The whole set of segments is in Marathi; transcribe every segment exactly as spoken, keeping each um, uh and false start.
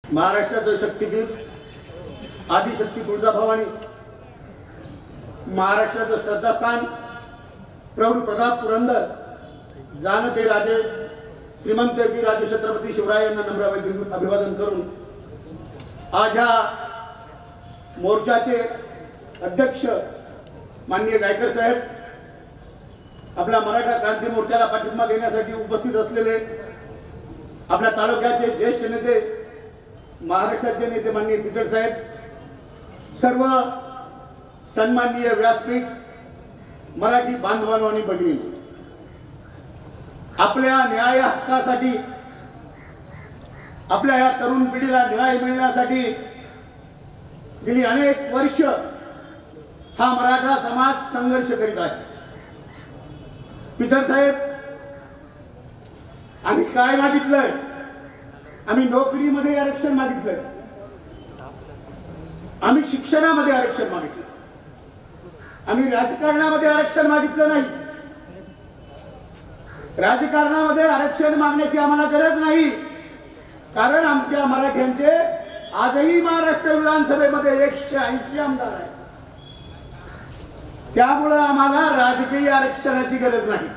महाराष्ट्राचं शक्तीपीठ आदिशक्ती तुळजाभवानी, महाराष्ट्राचं श्रद्धास्थान प्रौढ प्रताप पुरंदर, जानते राजे श्रीमंत की राजे छत्रपती शिवराय यांना नम्र अभिवादन करून आज ह्या मोर्चाचे अध्यक्ष माननीय गायकर साहेब, आपल्या मराठा क्रांती मोर्चाला पाठिंबा देण्यासाठी उपस्थित असलेले आपल्या तालुक्याचे ज्येष्ठ नेते, महाराष्ट्राचे नेते माननीय पिचड साहेब, सर्व सन्माननीय व्यासपीठ, मराठी बांधवांनो आणि भगिनींनो, आपल्या न्याय हक्कासाठी, आपल्या या तरुण पिढीला न्याय मिळण्यासाठी गेली अनेक वर्ष हा मराठा समाज संघर्ष करीत आहे. पिचड साहेब, आम्ही काय मागितलंय? आम्ही नोकरीमध्ये आरक्षण मागितलंय, आम्ही शिक्षणामध्ये आरक्षण मागितलं, आम्ही राजकारणामध्ये आरक्षण मागितलं नाही. राजकारणामध्ये आरक्षण मागण्याची आम्हाला गरज नाही, कारण आमच्या मराठ्यांचे आजही महाराष्ट्र विधानसभेमध्ये एकशे ऐंशी आमदार आहेत. त्यामुळे आम्हाला राजकीय आरक्षणाची गरज नाही.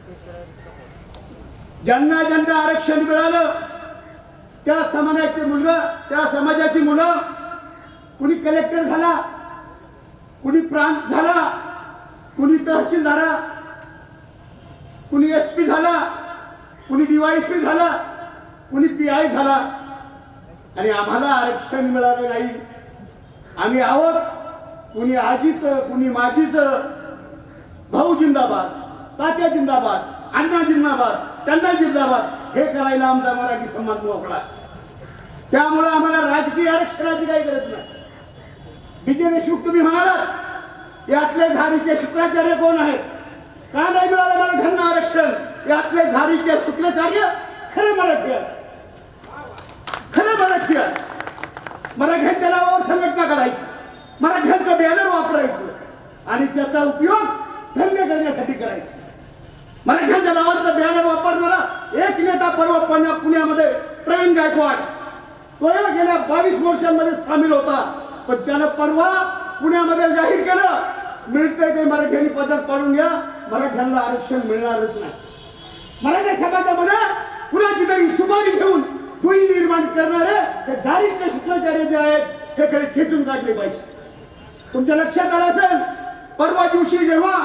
ज्यांना ज्यांना आरक्षण मिळालं त्या समाजाचे मुलं, त्या समाजाची मुलं, कुणी कलेक्टर झाला, कुणी प्रांत झाला, कुणी तहसील झाला, कुणी एस पी झाला, कुणी डीवायएसपी झाला, कुणी पी आय झाला, आणि आम्हाला आरक्षण मिळालं नाही. आम्ही आहोत कुणी आजीचं, कुणी माझीचं, भाऊ जिंदाबाद, तात्या जिंदाबाद, अण्णा जिंदाबाद, त्यांना जिंदाबाद, हे करायला आमचा मराठी समाज मोकळा. त्यामुळे आम्हाला राजकीय आरक्षणाची काही गरज नाही. विजय देशमुख, तुम्ही म्हणालात यातले झारीचे शुक्राचार्य कोण आहेत? का नाही मिळालं मराठ्यांना आरक्षण? यातले झारीचे शुक्राचार्य खरे मराठी आहेत, खरे मराठी आहेत. मराठ्यांच्या नावावर संघटना करायची, मराठ्यांचं बॅनर वापरायचं आणि त्याचा उपयोग धंदे करण्यासाठी करायचा. मराठ्यांच्या नावाचा बॅनर वापरणारा एक नेता परवा पुण्यामध्ये प्रवीण गायकवाड, तो गेल्या बावीस मोर्चांमध्ये सामील होता, पण त्यानं परवा पुण्यामध्ये जाहीर केलं मिळतंय ते मराठ्यांनी पदर पाडून घ्या, मराठ्यांना आरक्षण मिळणारच नाही. मराठा समाजामध्ये कुणाची तरी सुपारी घेऊन दुई निर्माण करणारे हे दारिद्र्य शुक्राचार्य जे आहेत हे खरे खेचून काढले पाहिजे. तुमच्या लक्षात आलं असेल, परवा दिवशी जेव्हा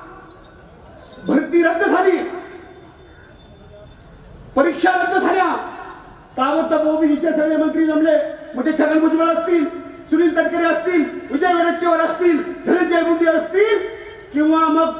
भरती रद्द झाली, परीक्षा रद्द झाल्या, ताबडतोब ओबीसीचे सगळे मंत्री जमले. मग ते छगन भुजबळ असतील, सुनील तटकरे असतील, विजय वडेट्टीवार असतील, धनंजय मुंडे असतील, किंवा मग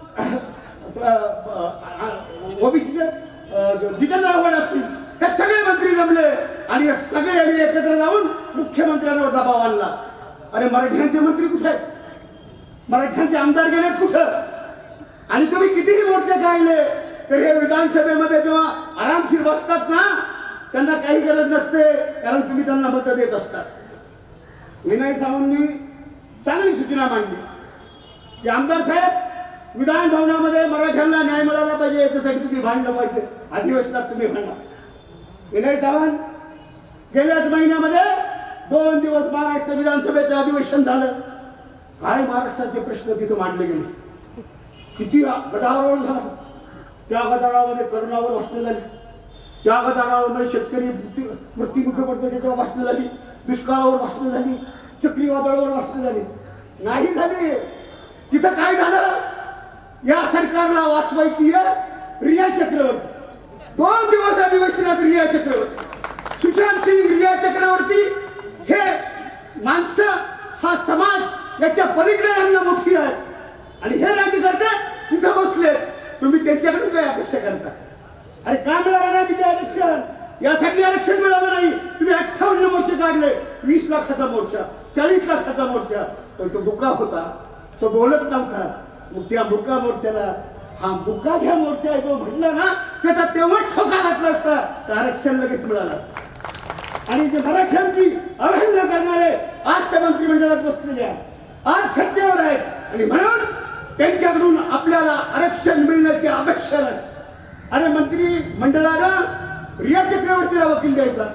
ओबीसीचे जितेंद्र आव्हाड असतील, हे सगळे मंत्री जमले आणि सगळे एकत्र जाऊन मुख्यमंत्र्यांवर दबाव आणला. अरे मराठ्यांचे मंत्री कुठे आहेत? मराठ्यांचे आमदार गेलेत कुठं? आणि तुम्ही कितीही मोर्चे काढले तर हे विधानसभेमध्ये जेव्हा आरामशीर बसतात ना, त्यांना काही गरज नसते, कारण तुम्ही त्यांना मतं देत असतात. विनय सावंतनी चांगली सूचना मांडली की आमदार साहेब, विधान भवनामध्ये मराठ्यांना न्याय मिळाला पाहिजे, याच्यासाठी तुम्ही भांडलं पाहिजे, अधिवेशनात तुम्ही भांडा. विनय सावंत, गेल्याच महिन्यामध्ये दोन दिवस महाराष्ट्र विधानसभेचं अधिवेशन झालं. काय महाराष्ट्राचे प्रश्न तिथं मांडले गेले, किती गदारोळ झाला. त्या गदारोळामध्ये करोनावर भाषणं झाली, त्या गदारोळावर शेतकरी मृत्युमुखी पडतो त्याच्यावर भाषणं झाली, दुष्काळावर भाषणं झाली, चक्रीवादळावर भाषणं झाली. नाही झाली. तिथं काय झालं? या सरकारला वाचवायची रिया चक्रवर्ती. दोन दिवस अधिवेशनात रिया चक्रवर्ती, सुशांत सिंग, रिया चक्रवर्ती, हे माणसं, हा समाज याच्या पलीकडे यांना मोठी आहे आणि हे राज्यकर्ते तिथं बसले. तुम्ही त्यांच्याकडून काय अपेक्षा करता? अरे का मिळालं नाही विजय आरक्षण? यासाठी आरक्षण मिळालं नाही. तुम्ही अठ्ठावन्न मोर्चे काढले, वीस लाखाचा मोर्चा, चाळीस लाखाचा मोर्चा, पण तो बुका होता, तो बोलत नव्हता. मग त्या बुका मोर्चाला हा बुकाच्या मोर्चा आहे तो म्हटलं ना, त्याचा तेव्हा ठोका घातला असता तर आरक्षण लगेच मिळालं. आणि जे मराठ्यांची अवहेलना करणारे आज त्या मंत्रिमंडळात बसलेले आहेत, आज सत्तेवर आहेत, आणि म्हणून त्यांच्याकडून आपल्याला आरक्षण मिळण्याची अपेक्षा नाही. अरे मंत्री मंडळानं रिया चक्रवर्तीला वकील द्यायचा,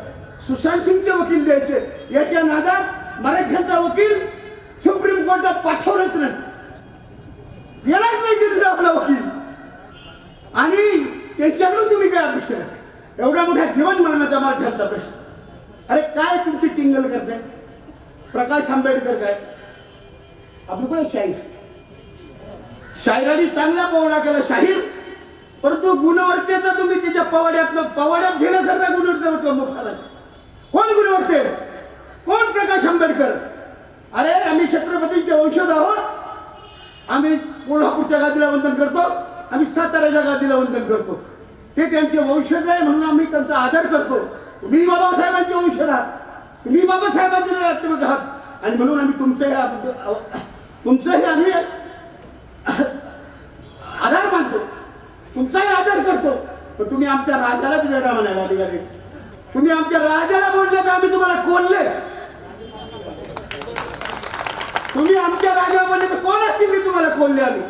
सुशांत सिंगचे वकील द्यायचे, याच्या नादात मराठ्यांचा वकील सुप्रीम कोर्टात पाठवलंच नाही, गेलाच नाही तिथे आपला वकील. आणि त्याच्याकडून तुम्ही काय अपेक्षा करता? एवढा मोठा जीवन मरणाचा मराठ्यांचा प्रश्न. अरे काय तुमची टिंगल करताय? प्रकाश आंबेडकर काय आपल्याकडे शाहीर, शाहिरांनी चांगला पोवाडा केला शाहीर, परंतु गुणवत्तेचा तुम्ही त्याच्या पवाड्यात पवाड्यात घेण्यासारखा गुणवत्ता मोठा नाही. कोण गुणवत्ते? कोण प्रकाश आंबेडकर? अरे आम्ही छत्रपतींचे वंशज आहोत, आम्ही कोल्हापूरच्या गादीला वंदन करतो, आम्ही साताऱ्याच्या गादीला वंदन करतो, ते त्यांचे वंशज आहे म्हणून आम्ही त्यांचा आदर करतो. तुम्ही बाबासाहेबांचे वंशज आहात, तुम्ही बाबासाहेबांचे नातेवाईक आहात आणि म्हणून आम्ही तुमचंही तुमचंही आम्ही आधार मानतो, तुमचाही आदर करतो. पण तुम्ही आमच्या राजालाच वेडा म्हणायला निघाले. तुम्ही आमच्या राजाला बोलले तर आम्ही तुम्हाला कोल्हे. तुम्ही आमच्या राजा बोलले तर कोण असतील की तुम्हाला कोल्हे आम्ही?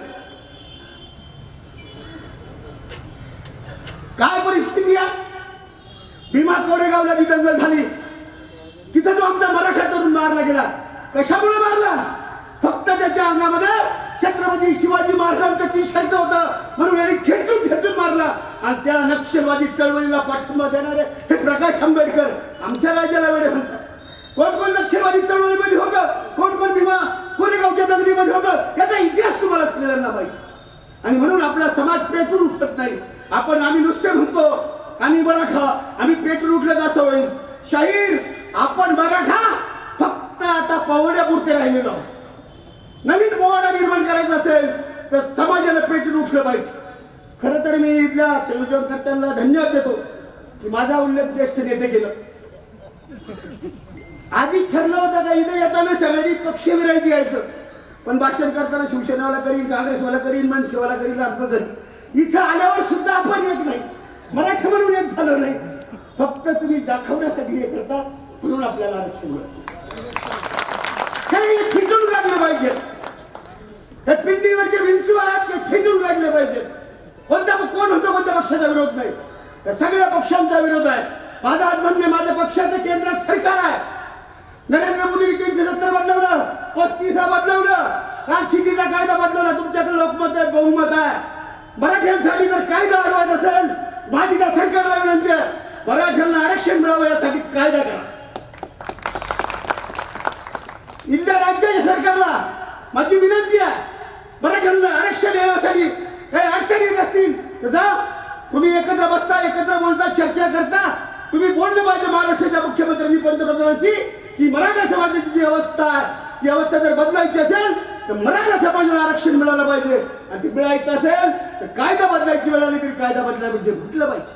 काय परिस्थिती आहे? भीमा कोरेगावला जी दंगल झाली तिथं तो आमचा मराठा तरुण मारला गेला. कशामुळे मारला? फक्त त्याच्या अंगामध्ये छत्रपती शिवाजी महाराजांचं टी शर्ट होतं म्हणून यांनी खेचून खेचून मारला. आणि त्या नक्षलवादी चळवळीला पाठिंबा देणारे हे प्रकाश आंबेडकर आमच्या राज्याला वेडे म्हणतात. कोण कोण नक्षलवादी चळवळीमध्ये होतं, कोण कोण भीमा कोरेगावच्या दंगलीमध्ये होतं, याचा इतिहास तुम्हाला सगळ्यांना माहिती. आणि म्हणून आपला समाज पेटून उठत नाही. आपण आम्ही नुसते म्हणतो आम्ही मराठा, आम्ही पेटून उठलं तर असं होईल. शाहीर आपण मराठा फक्त आता पवड्यापुरते राहिलेलो आहोत. नवीन पोवाडा निर्माण करायचा असेल तर समाजाला पेटून उठलं पाहिजे. खरं तर मी इथल्या संयोजकर्त्यांना धन्यवाद देतो की माझा उल्लेख ज्येष्ठ नेते केलं. आधी ठरलं होतं का इथे येताना सगळ्यांनी पक्ष विरायची यायचं, पण भाषण करताना शिवसेनावाला करीन, काँग्रेसवाला करीन, मनसेवाला करीन, आमचं करीन. इथं आल्यावर सुद्धा आपण येत नाही, मराठा म्हणून एक झालं नाही, फक्त तुम्ही दाखवण्यासाठी हे करता म्हणून आपल्याला आरक्षण मिळतं. हे खेचून काढलं पाहिजे. हे पिंडीवरचे विंचू आहेत ते खेचून काढले पाहिजे. कोणता कोण होतं कोणत्या पक्षाचा विरोध नाही, त्या सगळ्या पक्षांचा विरोध आहे. माझा आज म्हणणे माझ्या पक्षाचं केंद्रात सरकार आहे. नरेंद्र मोदींनी तीनशे सत्तर बदलवलं, पस्तीस बदलवलं, काल शेतीचा कायदा बदलवला. तुमच्याकडे लोकमत आहे, बहुमत आहे. मराठ्यांसाठी जर कायदा अडवायचा असेल माझी त्या सरकारला विनंती आहे, मराठ्यांना आरक्षण मिळावं यासाठी कायदा करा. इथल्या राज्याच्या सरकारला माझी विनंती आहे, मराठ्यांना आरक्षण येण्यासाठी काही अडचणी येत असतील तर जा, तुम्ही एकत्र बसता, एकत्र बोलता, चर्चा करता. तुम्ही बोललं पाहिजे महाराष्ट्राच्या मुख्यमंत्र्यांनी, पंतप्रधानांशी की मराठा समाजाची जी अवस्था आहे ती अवस्था जर बदलायची असेल तर मराठा समाजाला आरक्षण मिळालं पाहिजे. आणि ते मिळायचं असेल तर कायदा बदलायची वेळ आली तरी कायदा बदलायला म्हणजे म्हटलं पाहिजे.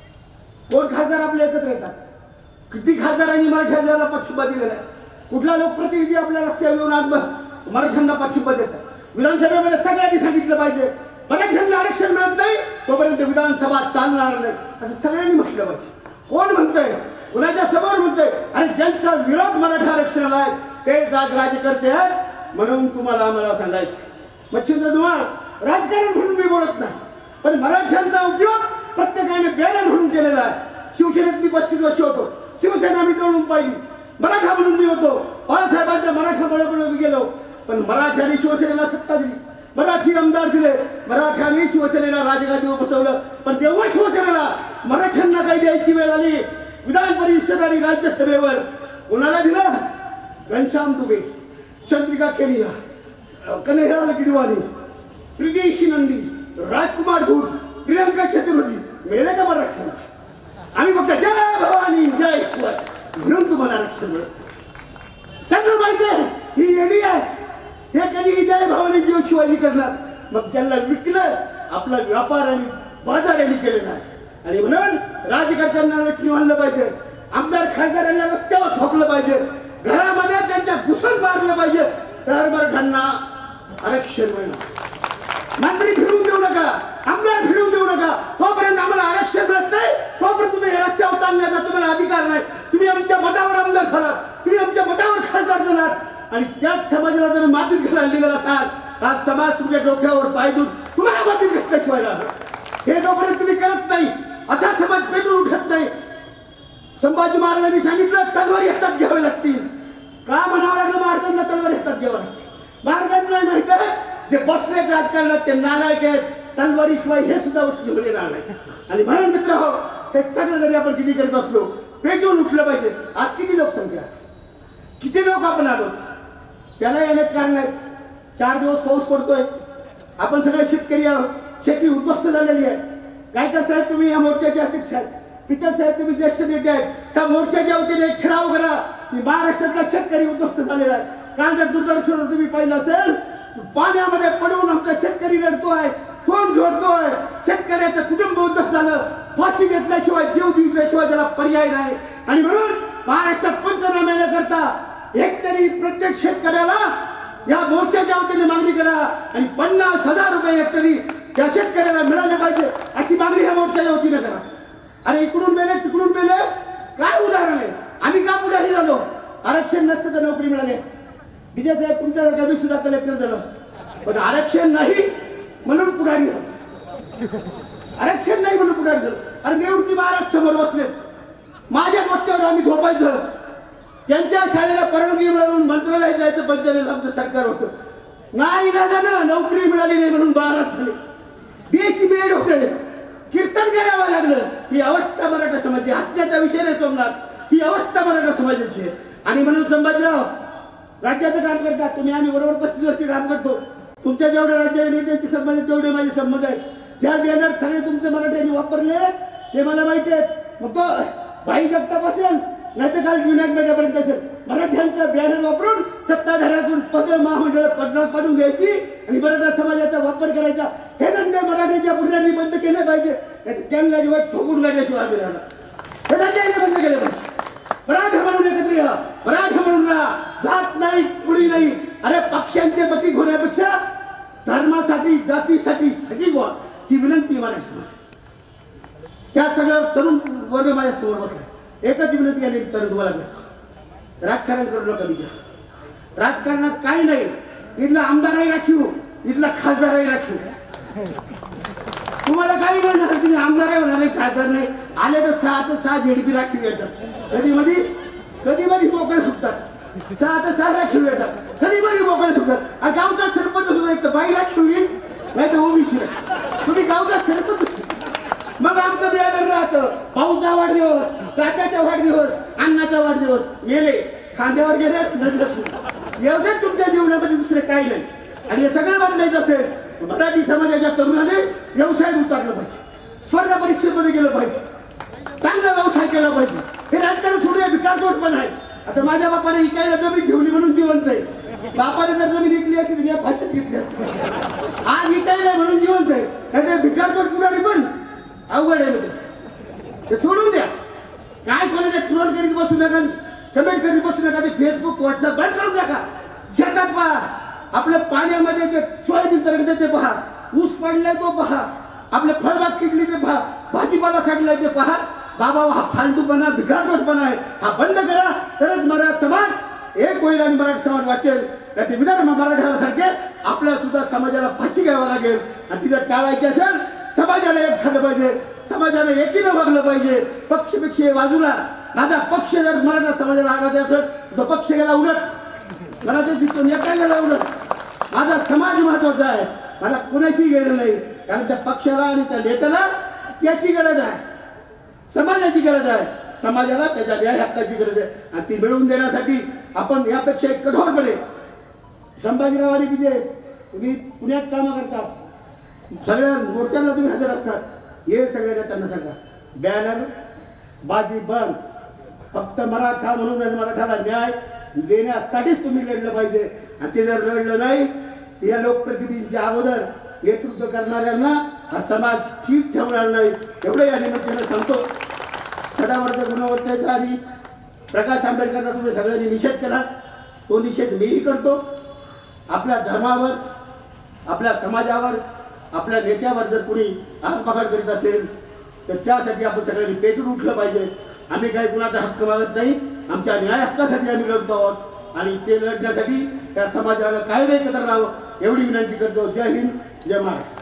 कोण खासदार आपले एकत्र येतात? किती खासदारांनी मराठ्याला पाठिंबा दिलेला आहे? कुठला लोकप्रतिनिधी आपल्या रस्त्यावर येऊन आज मराठ्यांना पाठिंबा देतात? विधानसभेमध्ये सगळ्यांनी सांगितलं पाहिजे मराठ्यांना आरक्षण मिळत नाही तोपर्यंत विधानसभा चालणार नाही असं सगळ्यांनी म्हटलं पाहिजे. कोण म्हणतंय? कुणाच्या समोर म्हणतंय? आणि ज्यांचा विरोध मराठा आरक्षणाला आहे ते आज राज्यकर्ते आहेत म्हणून तुम्हाला आम्हाला सांगायचं. मच्छिंद्र धुमाळ राजकारण म्हणून मी बोलत नाही, पण मराठ्यांचा उपयोग प्रत्येकाने बॅनर म्हणून केलेला आहे. शिवसेनेत मी पस्तीस वर्ष होतो, शिवसेना मी तोडून पाहिली, मराठा म्हणून मी होतो, बाळासाहेबांच्या मराठा मी गेलो, पण मराठ्यांनी शिवसेनेला सत्ता दिली, मराठी आमदार दिले, मराठ्यांनी शिवसेनेला राजगादीवर बसवलं. पण जेव्हा शिवसेनेला मराठ्यांना काही द्यायची वेळ आली विधान परिषद आणि राज्यसभेवर, कोणाला दिलं? घनश्याम दुबे, चंद्रिका केनिया, कन्हैयालाल किडवाणी, प्रीतीशी नंदी, राजकुमार धूत, प्रियंका चतुर्वेदी मेले का मराठ्यांना? आम्ही फक्त जय भवानी जय ईश्वर म्हणून तुम्हाला आरक्षण मिळत. त्यांना माहिती आहे ही येडी आहे, हे कधी जय भवानी जय शिवाजी करणार. मग त्यांना विकलं, आपला व्यापार आणि बाजार यांनी केलेला आहे. आणि म्हणून राजकर्त्यांना रट्टी आणलं पाहिजे, आमदार खासदारांना रस्त्यावर ठोकलं पाहिजे, घरामध्ये त्यांच्या घुसून मारलं पाहिजे, तर मराठ्यांना आरक्षण मिळणार. मंत्री फिरवून देऊ नका, आमदार फिरवून देऊ नका. तोपर्यंत आम्हाला आरक्षण मिळत नाही तोपर्यंत तुम्ही रस्त्यावर चालण्याचा तुम्हाला अधिकार नाही. तुम्ही आमच्या मतावर आमदार झालात, तुम्ही आमच्या मतावर खासदार झालात आणि त्याच समाजाला जर मातीत घालायला निघाला असाल आज समाज तुमच्या डोक्यावर पाय देऊन तुम्हाला मातीत घातल्याशिवाय राहणार. हे जोपर्यंत तुम्ही करत नाही असा समाज पेटून उठत नाही. संभाजी महाराजांनी सांगितलं तलवारी हातात घ्यावे लागतील. का म्हणावं लागलं महाराजांना तलवारी हातात घ्यावं लागतील? महाराजांना माहित आहे जे बसले राजकारणात ते नालायक आहेत, तलवारीशिवाय हे सुद्धा उठले नालायक. आणि म्हणून मित्र हो, हे सगळं जरी आपण किती करत असलो पेटून उठलं पाहिजे. आज किती लोकसंख्या, किती लोक आपण आलो, त्याला अनेक कारण आहेत. चार दिवस पाऊस पडतोय, आपण सगळे शेतकरी आहोत, शेती उद्ध्वस्त झालेली आहे. गायकर साहेब तुम्ही या मोर्चाचे अध्यक्ष आहेत, पिचर साहेब तुम्ही ज्येष्ठ नेते आहेत. त्या मोर्चाच्या वतीने एक ठराव करा की महाराष्ट्रातला शेतकरी उद्ध्वस्त झालेला आहे. काल जर दूरदर्शनवर तुम्ही पाहिलं असेल, पाण्यामध्ये पडून आमचा शेतकरी रडतोय, तोंड झोडतोय. शेतकऱ्याचं कुटुंब उद्ध्वस्त झालं, फाशी घेतल्याशिवाय जीव दिल्याशिवाय त्याला पर्याय नाही. आणि म्हणून महाराष्ट्रात पंचनामे न करता एक तरी प्रत्येक शेतकऱ्याला या मोर्चाच्या वतीने मागणी करा आणि पन्नास हजार रुपये हेक्टरी त्या शेतकऱ्याला मिळाले पाहिजे अशी मागणी ह्या मोर्चाच्या वतीने करा. अरे इकडून मेले तिकडून मेले, काय उदाहरण आहे? आम्ही का पुढारी झालो? आरक्षण नसतं तर नोकरी मिळाली. विजय साहेब तुमच्या मी सुद्धा कलेक्टर झालो, पण आरक्षण नाही म्हणून पुढारी झालो. आरक्षण नाही म्हणून पुढारी झालो. अरे निवृत्ती महाराज समोर बसले, माझ्या गोष्टीवर आम्ही झोपायचं. त्यांच्या शाळेला परवानगी मिळवून मंत्रालयात जायचं पंचायत आमचं सरकार होतं. नाही ना जाणं, नोकरी मिळाली नाही म्हणून बारा झाले. बीएससी बीएड होते, कीर्तन करावं लागलं. ही अवस्था मराठा समाजाची, हसण्याचा विषय नाही सोमनाथ, ही अवस्था मराठा समाजाची आहे. आणि म्हणून संभाजीराव राज्याचं काम करतात, तुम्ही आम्ही बरोबर पस्तीस वर्षी काम करतो. तुमच्या जेवढ्या राज्य नेत्यांचे संबंध आहेत तेवढे माझे संबंध आहेत. ज्या बॅनर सगळे तुमचे मराठ्यांनी वापरले ते मला माहिती आहेत. मग तो भाई जगताप असेल नाही तर काल विनायक मेघापर्यंत असेल, मराठ्यांचा बॅनर वापरून सत्ताधाऱ्यातून पद महामंडळ पदनात पाडून घ्यायची आणि मराठा समाजाचा वापर करायचा. हे धंदे मराठ्याच्या पुढ्यांनी बंद केले पाहिजे. त्यांना जेव्हा ठोकून लागल्याशिवाय आम्ही राहणार, हे धंदे बंद केले पाहिजे. मराठा म्हणून एकत्र या, मराठा म्हणून राहा, जात नाही पुढी नाही. अरे पक्षांचे बटी होण्यापेक्षा धर्मासाठी जातीसाठी सगळी गोळा ही विनंती मराठी. त्या सगळं तरुण वर्ग माझ्या समोर बसला. एकच विनंती आणि तर तुम्हाला करतो, राजकारण करू नका. मी राजकारणात काही नाही, इथला आमदारही राखीव, इथला खासदारही राखीव. तुम्हाला काही म्हणणार, तुम्ही आमदारही होणार नाही, खासदार नाही. आले तर सहा तर सहा झेडपी राखीव येतात. कधी मधी कधी मधी मोकळे सुटतात, सहा तर सहा राखीव येतात. कधी मधी मोकळे सुटतात. गावचा सरपंच सुद्धा एक तर बाई राखीव येईल नाही तर ओबीसी. तुम्ही गावचा सरपंच, मग आमचं बॅनर राहतं भाऊचा वाढदिवस, तात्याचा वाढदिवस, अण्णाचा वाढदिवस. गेले खांद्यावर गेले एवढेच तुमच्या जीवनामध्ये, दुसरे काही नाही. आणि हे सगळं बदलायचं असेल मराठी समाजाच्या तरुणाने व्यवसायात उतरलं पाहिजे, स्पर्धा परीक्षेमध्ये गेलं पाहिजे, चांगला व्यवसाय केला पाहिजे. हे राजकारण थोडे विकारतोट पण आहे. आता माझ्या बापाने इकायला जमीन ठेवली म्हणून जिवंत आहे. बापाने जर जमीन विकली असती तर मी फाशीत घेतली असती. आज इकायला म्हणून जिवंत आहे. नाही भिकारतोट पुढारी पण अवघड आहे. ते सोडून द्या. काय कोणाच्या ट्रोल करीत बसू नका, कमेंट करीत बसू नका. ते फेसबुक व्हॉट्सअप बंद करून टाका. शेतात पहा, आपल्या पाण्यामध्ये जे सोयाबीन तरंगते ते पहा, ऊस पडलाय तो पहा, आपले फळबाग किडली ते पहा, भाजीपाला काढलाय ते पहा. बाबा हा फालतूपणा भिकारतोटपणा आहे, हा बंद करा. तरच मराठा समाज एक होईल आणि मराठा समाज वाचेल. ते विदर्भ मराठ्यासारखे आपल्या सुद्धा समाजाला फाशी घ्यावं लागेल. आणि तिथं टाळायची असेल समाजाला एक झालं पाहिजे, समाजाला एकीनं वागलं पाहिजे. पक्षपेक्ष बाजूला, माझा पक्ष जर मराठा समाजाला आगायचा असेल तर पक्ष गेला उलट, मराठ्याची तो नेता गेला उलट. माझा समाज महत्वाचा आहे, मला कुणाशी गेलं नाही. कारण त्या पक्षाला आणि त्या नेत्याला त्याची गरज आहे, समाजाची गरज आहे. समाजाला त्याच्या न्याय हक्काची गरज आहे आणि ती मिळवून देण्यासाठी आपण यापेक्षा एक कठोरपणे. संभाजीराव आणि विजय तुम्ही पुण्यात कामं करतात, सगळ्या मोर्चाला तुम्ही हजर असतात. हे सगळ्या नेत्यांना सांगा बॅनर बाजी बंद. फक्त मराठा म्हणून मराठाला न्याय देण्यासाठीच तुम्ही लढलं पाहिजे. आणि ते जर लढलं नाही तर या लोकप्रतिनिधीच्या अगोदर नेतृत्व करणाऱ्यांना हा समाज ठीक ठेवणार नाही. एवढं या निमित्तानं सांगतो. सदावर्त गुणवत्तेचा आणि प्रकाश आंबेडकरचा तुम्ही सगळ्यांनी निषेध केला, तो निषेध मीही करतो. आपल्या धर्मावर, आपल्या समाजावर, आपल्या नेत्यावर जर कोणी आगपाखड करीत असेल तर त्यासाठी आपण सगळ्यांनी पेटून उठलं पाहिजे. आम्ही काही कुणाचा हक्क मागत नाही, आमच्या न्याय हक्कासाठी आम्ही लढतो आहोत आणि ते लढण्यासाठी त्या समाजाला काय नाही एकत्र राहावं एवढी विनंती करतो. जय हिंद, जय महाराष्ट्र.